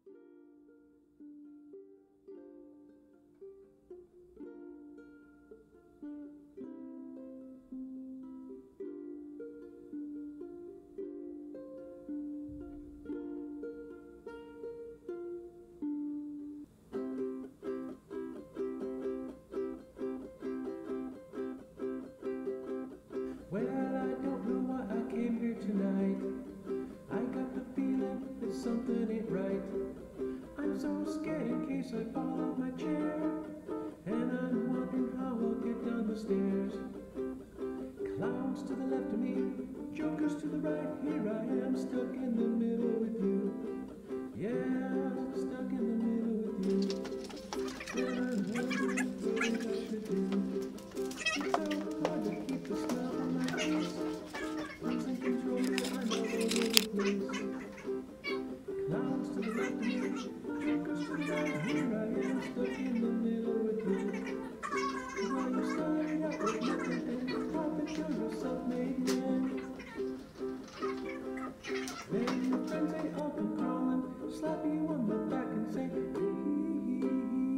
Well, I don't know why I came here tonight. I got the feeling that something ain't right. I'm so scared in case I fall off my chair, and I'm wondering how I'll get down the stairs. Clowns to the left of me, jokers to the right. Here I am, stuck in the middle with you. Yeah, stuck in the middle with you. And I'm wondering what I should do. It's so hard to keep the smile on my face. Losing control, I'm all over the place. Clowns to the left of me, jokers to the right. Here I am, stuck in the middle with you. Well, you started out with nothing, and you thought that you're a self-made man. Then your friends they all come crawling, slap you on the back and say, please,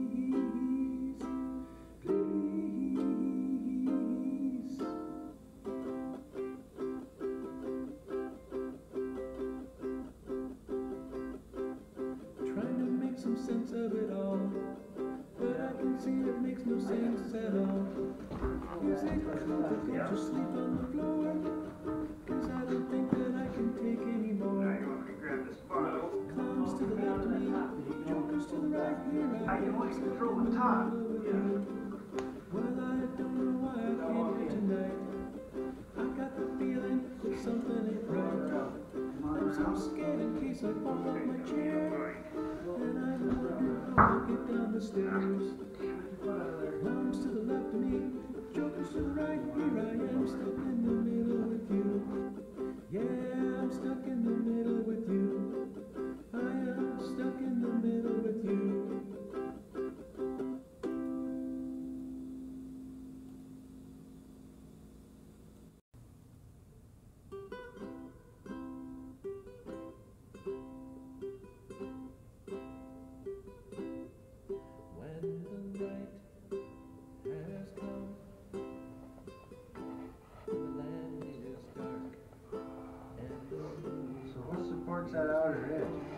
please. Trying to make some sense of it all, but I can see it makes no sense at all. Is it comfortable to sleep on the floor? 'Cause I don't think that I can take any more. Clowns to the left of me, jokers to the right. Here I am, stuck in the middle with you. Well, I don't know why I came here tonight. I got the feeling that something ain't right. I'm so scared in case I fall off my chair, and I'm wondering how I'll get down the stairs. Clowns to the left of me, jokers to the right. Here I am, stuck in the middle with you. Yeah, I'm stuck in the middle with you. I am stuck in the middle with you. When the night has come, the land is dark, and the moon. So what supports that outer edge?